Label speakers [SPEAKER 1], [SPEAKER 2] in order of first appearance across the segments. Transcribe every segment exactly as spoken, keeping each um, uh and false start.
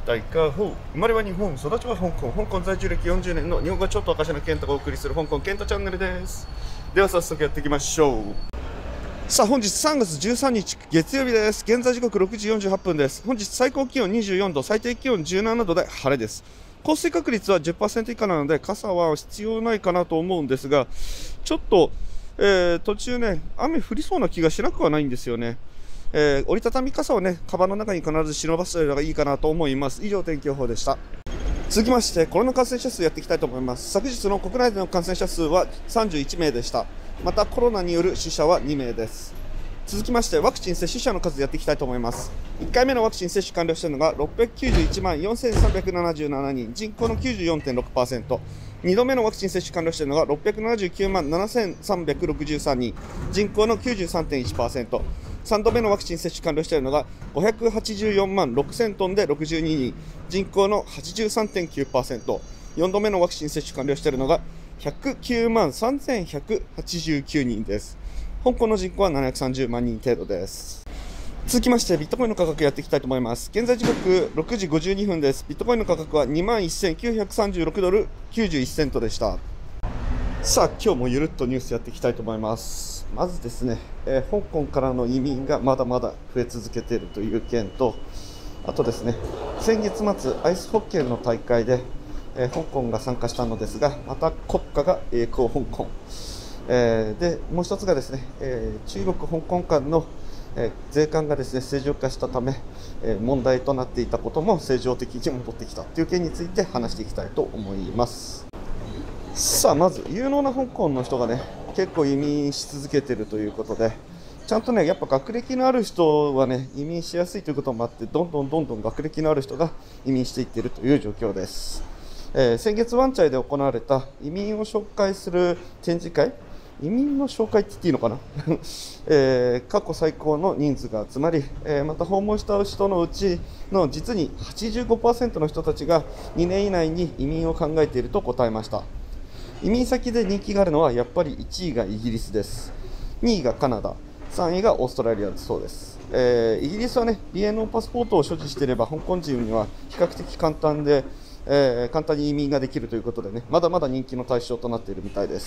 [SPEAKER 1] 大家好、生まれは日本、育ちは香港、香港在住歴よんじゅうねんの日本語がちょっとおかしな健太がお送りする香港健太チャンネルです。では早速やっていきましょう。さあ本日さんがつじゅうさんにち月曜日です。現在時刻ろくじよんじゅうはっぷんです。本日最高気温にじゅうよんど、最低気温じゅうななどで晴れです。降水確率は じゅっパーセント 以下なので傘は必要ないかなと思うんですが、ちょっと、えー、途中ね雨降りそうな気がしなくはないんですよね。えー、折りたたみ傘をね、カバンの中に必ず忍ばせた方がいいかなと思います。以上、天気予報でした。続きまして、コロナ感染者数やっていきたいと思います。昨日の国内での感染者数はさんじゅういちめいでした。また、コロナによる死者はにめいです。続きまして、ワクチン接種者の数やっていきたいと思います。いっかいめのワクチン接種完了しているのがろっぴゃくきゅうじゅういちまんよんせんさんびゃくななじゅうななにん、人口の きゅうじゅうよんてんろくパーセント。にどめのワクチン接種完了しているのがろっぴゃくななじゅうきゅうまんななせんさんびゃくろくじゅうさんにん、人口の きゅうじゅうさんてんいちパーセント。さんどめのワクチン接種完了しているのがごひゃくはちじゅうよんまんろくせんトンでろくじゅうににん、人口の はちじゅうさんてんきゅうパーセント。よんどめのワクチン接種完了しているのがひゃくきゅうまんさんぜんひゃくはちじゅうきゅうにんです。香港の人口はななひゃくさんじゅうまんにん程度です。続きましてビットコインの価格やっていきたいと思います。現在時刻ろくじごじゅうにふんです。ビットコインの価格は にまんせんきゅうひゃくさんじゅうろくドルきゅうじゅういちセントでした。さあ今日もゆるっとニュースやっていきたいと思います。まずですね、えー、香港からの移民がまだまだ増え続けているという件と、あとですね、先月末アイスホッケーの大会で、えー、香港が参加したのですが、また国家が栄光香港、えー、でもう一つがですね、えー、中国香港間のえー、税関がですね正常化したため、えー、問題となっていたことも正常的に戻ってきたという件について話していきたいと思います。さあまず有能な香港の人がね結構移民し続けているということで、ちゃんとねやっぱ学歴のある人はね移民しやすいということもあって、どんどんどんどん学歴のある人が移民していっているという状況です。えー、先月ワンチャイで行われた移民を紹介する展示会、移民の紹介って言っていいのかな、えー、過去最高の人数が集まり、えー、また訪問した人のうちの実に はちじゅうごパーセント の人たちがにねん以内に移民を考えていると答えました。移民先で人気があるのはやっぱりいちいがイギリスです。にいがカナダ、さんいがオーストラリアだそうです。えー、イギリスはね ビーエヌオー パスポートを所持していれば香港人には比較的簡単で、えー、簡単に移民ができるということでね、まだまだ人気の対象となっているみたいです。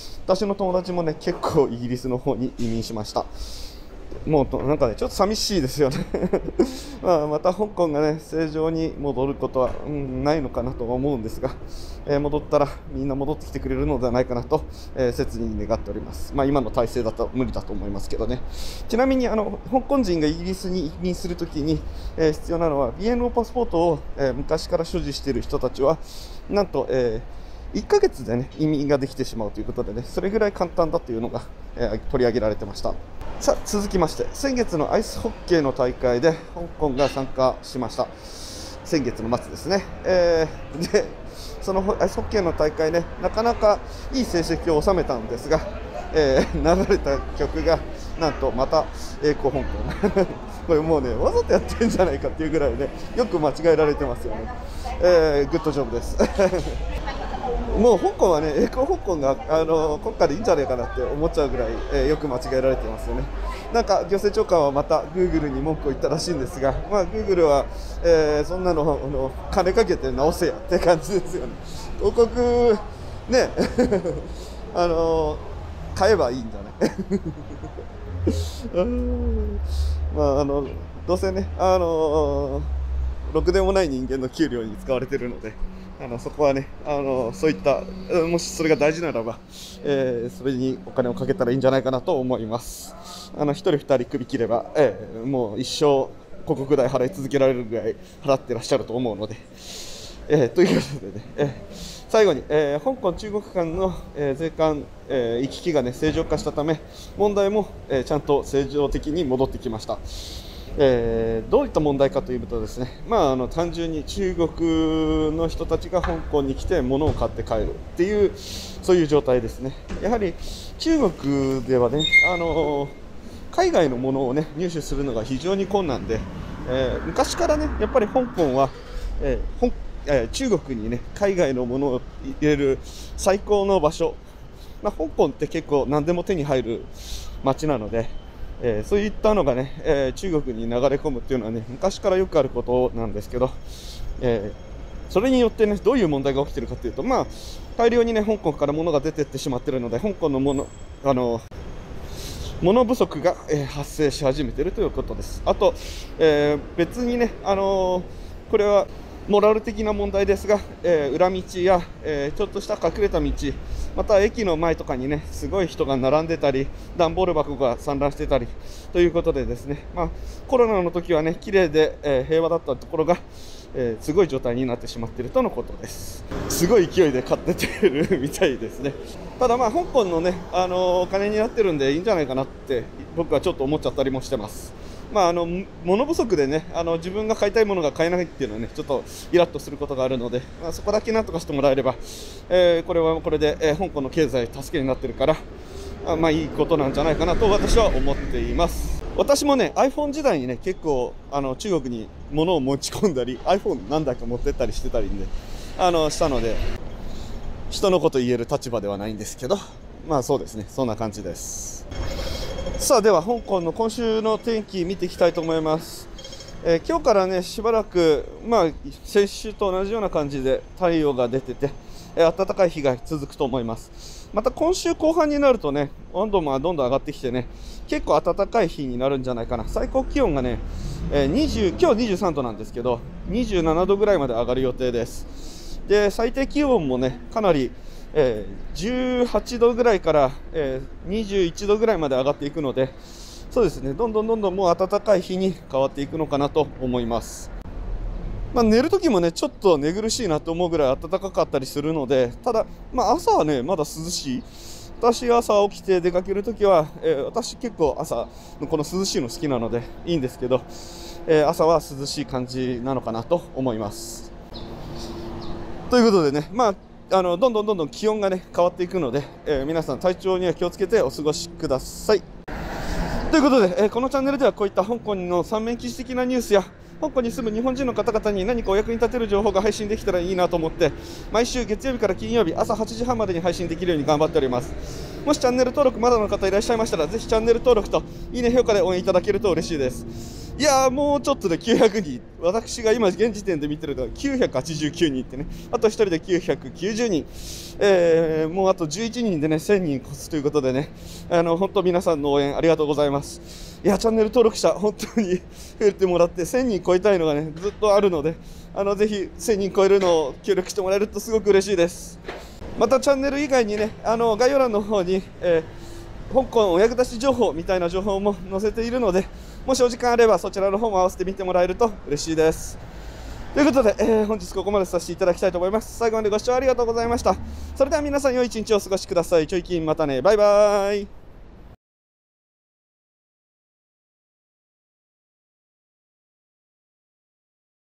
[SPEAKER 1] 私の友達もね結構イギリスの方に移民しました。もうなんかねちょっと寂しいですよねまあまた香港がね正常に戻ることは、うん、ないのかなと思うんですが、えー、戻ったらみんな戻ってきてくれるのではないかなと、えー、切に願っております。まあ今の体制だと無理だと思いますけどね。ちなみにあの香港人がイギリスに移民するときに、えー、必要なのは ビーエヌオー パスポートを、えー、昔から所持している人たちはなんと、えーいっかげつで、ね、移民ができてしまうということで、ね、それぐらい簡単だというのが、えー、取り上げられてました。さあ続きまして、先月のアイスホッケーの大会で香港が参加しました。先月の末ですね、えー、でそのアイスホッケーの大会ねなかなかいい成績を収めたんですが、えー、流れた曲がなんとまた栄光香港これもうねわざとやってるんじゃないかっていうぐらいねよく間違えられてますよね。えー、グッドジョブですもう香港はね、栄光香港があの国家でいいんじゃないかなって思っちゃうぐらい、えー、よく間違えられてますよね。なんか行政長官はまたグーグルに文句を言ったらしいんですが、まあ、グーグルは、えー、そんなのあの金かけて直せやって感じですよね。広告ねあの買えばいいんじゃないまああのどうせねあのろくでもない人間の給料に使われているので、あのそこはねあのそういったもしそれが大事ならば、えー、それにお金をかけたらいいんじゃないかなと思います。あのひとりふたり首切れば、えー、もう一生広告代払い続けられるぐらい払ってらっしゃると思うので、えー、ということでね、えー、最後に、えー、香港中国間の、えー、税関、えー、行き来がね正常化したため問題も、えー、ちゃんと正常的に戻ってきました。えー、どういった問題かというとですね、まあ、あの単純に中国の人たちが香港に来て物を買って帰るっていうそういう状態ですね。やはり中国ではねあの海外のものをね入手するのが非常に困難で、えー、昔からねやっぱり香港は、えー香えー、中国にね海外のものを入れる最高の場所、まあ、香港って結構何でも手に入る街なので、 えー、そういったのがね、えー、中国に流れ込むっていうのはね、昔からよくあることなんですけど、えー、それによってね、どういう問題が起きているかというと、まあ、大量にね、香港から物が出ていってしまっているので、香港のもの、あの、物不足が、えー、発生し始めているということです。あと、えー、別にね、あのー、これはモラル的な問題ですが、えー、裏道や、えー、ちょっとした隠れた道、また駅の前とかにね、すごい人が並んでたり、段ボール箱が散乱してたりということでですね、まあ、コロナの時はね、綺麗で、えー、平和だったところが、えー、すごい状態になってしまっているとのことです。すごい勢いで買っててるみたいですね。ただまあ香港のね、あのー、お金になってるんでいいんじゃないかなって僕はちょっと思っちゃったりもしてます。まああの物不足でね、あの自分が買いたいものが買えないっていうのはね、ちょっとイラッとすることがあるので、まあ、そこだけなんとかしてもらえれば、えー、これはこれで、えー、香港の経済助けになってるから、あまあいいことなんじゃないかなと私は思っています。私もね iPhone 時代にね結構あの中国に物を持ち込んだり iPhone 何台か持ってったりしてたりであのしたので、人のこと言える立場ではないんですけど、まあそうですね、そんな感じです。さあでは香港の今週の天気見ていきたいと思います。えー、今日からねしばらくまあ先週と同じような感じで太陽が出てて、えー、暖かい日が続くと思います。また今週後半になるとね温度もどんどん上がってきてね、結構暖かい日になるんじゃないかな。最高気温がね、えー、にじゅう今日にじゅうさんどなんですけどにじゅうななどぐらいまで上がる予定です。で最低気温もねかなり、えー、じゅうはちどぐらいから、えー、にじゅういちどぐらいまで上がっていくので、そうですね、どんどんどんどんもう暖かい日に変わっていくのかなと思います。まあ、寝るときもねちょっと寝苦しいなと思うぐらい暖かかったりするので、ただ、まあ、朝はねまだ涼しい。私が朝起きて出かけるときは、えー、私結構朝のこの涼しいの好きなのでいいんですけど、えー、朝は涼しい感じなのかなと思います。ということでね、まあ、あのどんどんどんどん気温がね変わっていくので、えー、皆さん体調には気をつけてお過ごしください。ということで、えー、このチャンネルではこういった香港の三面記事的なニュースや香港に住む日本人の方々に何かお役に立てる情報が配信できたらいいなと思って、毎週月曜日から金曜日朝はちじはんまでに配信できるように頑張っております。もしチャンネル登録まだの方いらっしゃいましたら、ぜひチャンネル登録といいね評価で応援いただけると嬉しいです。いやーもうちょっとできゅうひゃくにん、私が今現時点で見てるのはきゅうひゃくはちじゅうきゅうにんってね、あとひとりできゅうひゃくきゅうじゅうにん、えー、もうあとじゅういちにんでねせんにん越すということでね、あの本当皆さんの応援ありがとうございます。いやチャンネル登録者本当に増えてもらってせんにん超えたいのがねずっとあるので、あのぜひせんにん超えるのを協力してもらえるとすごく嬉しいです。またチャンネル以外にね、あの概要欄の方に、えー、香港お役立ち情報みたいな情報も載せているので、もしお時間あればそちらの方も合わせて見てもらえると嬉しいです。ということで、えー、本日ここまでさせていただきたいと思います。最後までご視聴ありがとうございました。それでは皆さん良い一日をお過ごしください。ちょいキンまたね、バイバーイ。